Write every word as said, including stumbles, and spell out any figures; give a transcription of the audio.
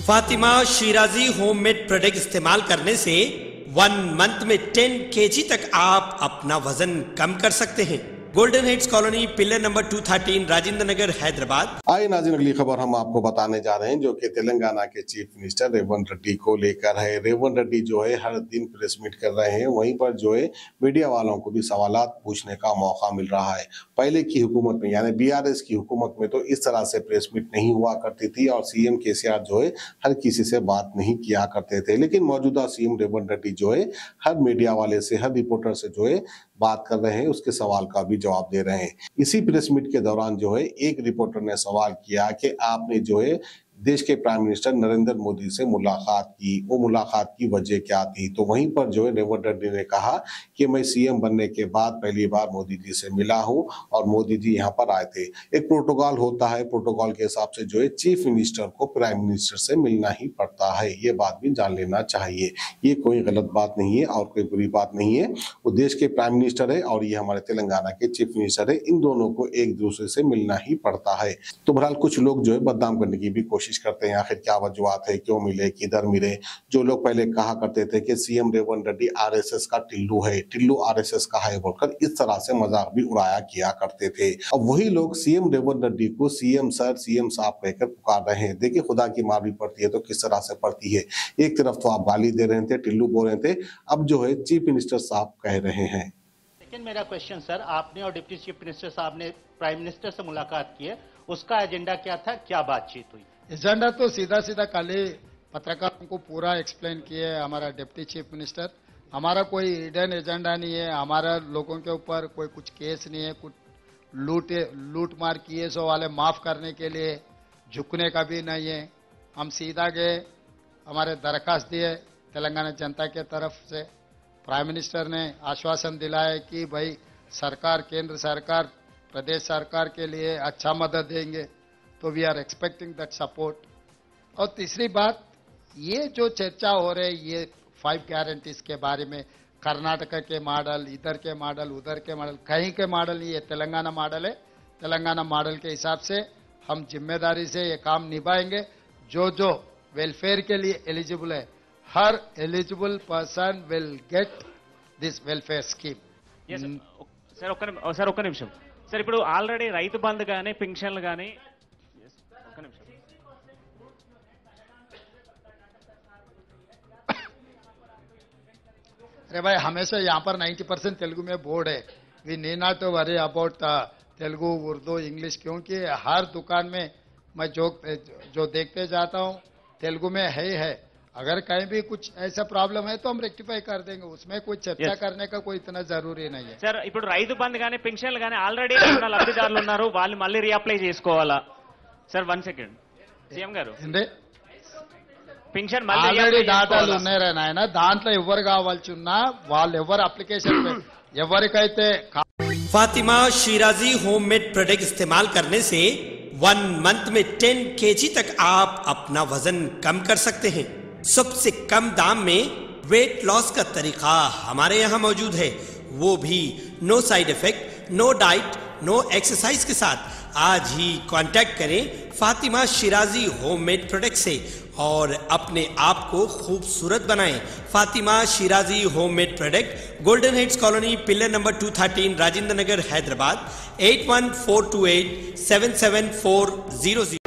Fatima Shirazi homemade product इस्तेमाल करने से वन मंथ में टेन केजी तक आप अपना वजन कम कर सकते हैं। Golden Heights colony, pillar number दो सौ तेरह, राजेंद्र नगर, हैदराबाद। आइए नाज़रीन, अगली खबर हम आपको बताने जा रहे हैं जो कि तेलंगाना के चीफ मिनिस्टर रेवंत रेड्डी को लेकर है। रेवंत रेड्डी जो है हर दिन प्रेस मीट कर रहे हैं, वहीं पर जो है मीडिया वालों को भी सवालात पूछने का मौका मिल रहा है। पहले की हुकूमत में यानी बीआरएस की हुकूमत में तो इस तरह से प्रेस मीट नहीं हुआ करती थी और सीएम केसीआर जो है हर किसी से बात नहीं किया करते थे, लेकिन मौजूदा सीएम रेवंत रेड्डी जो है हर मीडिया वाले से, हर रिपोर्टर से जो है बात कर रहे हैं, उसके सवाल का भी जवाब दे रहे हैं। इसी प्रेस मीट के दौरान जो है एक रिपोर्टर ने सवाल किया कि आपने जो है देश के प्राइम मिनिस्टर नरेंद्र मोदी से मुलाकात की, वो मुलाकात की वजह क्या थी? तो वहीं पर जो है रेवंत रेड्डी ने कहा कि मैं सीएम बनने के बाद पहली बार मोदी जी से मिला हूं और मोदी जी यहाँ पर आए थे। एक प्रोटोकॉल होता है, प्रोटोकॉल के हिसाब से जो है चीफ मिनिस्टर को प्राइम मिनिस्टर से मिलना ही पड़ता है, ये बात भी जान लेना चाहिए। ये कोई गलत बात नहीं है और कोई बुरी बात नहीं है। वो देश के प्राइम मिनिस्टर है और ये हमारे तेलंगाना के चीफ मिनिस्टर है, इन दोनों को एक दूसरे से मिलना ही पड़ता है। तो बहरहाल कुछ लोग जो है बदनाम करने की भी कोशिश करते हैं, आखिर क्या वजूहत है, क्यों मिले, किधर मिले। जो लोग पहले कहा करते थे कि सीएम रेवंत रेड्डी आरएसएस का टिल्लू है, टिल्लू आरएसएस का है बोलकर इस तरह से मजाक भी उड़ाया किया करते थे। अब वही लोग सीएम रेवंत रेड्डी को सीएम सर, सीएम साहब कहकर पुकार रहे हैं। देखिए खुदा की मार भी पड़ती है तो किस तरह से पड़ती है। एक तरफ तो आप गाली दे रहे थे, टिल्लू बोल रहे थे, अब जो है चीफ मिनिस्टर साहब कह रहे हैं। लेकिन मेरा क्वेश्चन सर, आपने और डिप्टी चीफ मिनिस्टर साहब ने प्राइम मिनिस्टर से मुलाकात की है, उसका एजेंडा क्या था, क्या बातचीत हुई? एजेंडा तो सीधा सीधा कल ही पत्रकारों को पूरा एक्सप्लेन किए हमारा डिप्टी चीफ मिनिस्टर। हमारा कोई हिडन एजेंडा नहीं है, हमारा लोगों के ऊपर कोई कुछ केस नहीं है, कुछ लूट लूट मार किए सो वाले माफ करने के लिए झुकने का भी नहीं है। हम सीधा गए, हमारे दरखास्त दिए तेलंगाना जनता के तरफ से। प्राइम मिनिस्टर ने आश्वासन दिलाया कि भाई सरकार, केंद्र सरकार प्रदेश सरकार के लिए अच्छा मदद देंगे, तो we are expecting that support. और तीसरी बात, ये जो चर्चा हो रही है ये फाइव गारंटीज के बारे में, कर्नाटक के मॉडल, इधर के मॉडल, उधर के मॉडल, कहीं के मॉडल नहीं, ये तेलंगाना मॉडल है। तेलंगाना मॉडल के हिसाब से हम जिम्मेदारी से ये काम निभाएंगे। जो जो वेलफेयर के लिए एलिजिबल है, हर eligible person will get this welfare scheme. Sir ఒక్క సార్ ఒక్క నిమిషం సార్, ఇప్పుడు ఆల్రెడీ రైతు బంధు కానీ పెన్షన్లు కానీ ఒక్క నిమిషం अरे भाई हमेशा यहाँ पर नब्बे परसेंट तेलुगु में बोर्ड है। We need not to worry about Telugu, Urdu, English, क्योंकि हर दुकान में मैं जो जो देखते जाता हूँ तेलुगु में है ही है। अगर कहीं भी कुछ ऐसा प्रॉब्लम है तो हम रेक्टिफाई कर देंगे, उसमें कोई चर्चा yes. करने का कोई इतना जरूरी नहीं है సార్. ఇప్పుడు రైతు బంధు కానీ పెన్షన్లు కానీ ఆల్రెడీ ఉన్న లబ్ధిదారులు ఉన్నారు, వాళ్ళు మళ్ళీ రీఅప్లై చేసుకోవాలా సార్? వన్ సెకండ్ సీఎం గారు, పెన్షన్ మళ్ళీ ఆల్రెడీ డాటాలు ఉన్నాయి నాయన, దాంట్లో ఎవరు కావాల్సి ఉన్నా వాళ్ళు ఎవరు అప్లికేషన్ ఎవరికైతే। फातिमा शिराजी होममेड प्रोडक्ट इस्तेमाल करने से वन मंथ में टेन केजी तक आप अपना वजन कम कर सकते हैं। सबसे कम दाम में वेट लॉस का तरीका हमारे यहाँ मौजूद है, वो भी no side effect, no diet, no exercise के साथ। आज ही कांटेक्ट करें फातिमा शिराजी होममेड प्रोडक्ट से और अपने आप को खूबसूरत बनाएं। Fatima Shirazi homemade product, Golden Heights colony, pillar number दो सौ तेरह, Rajendra Nagar, Hyderabad. Eight one four two eight seven seven four zero zero.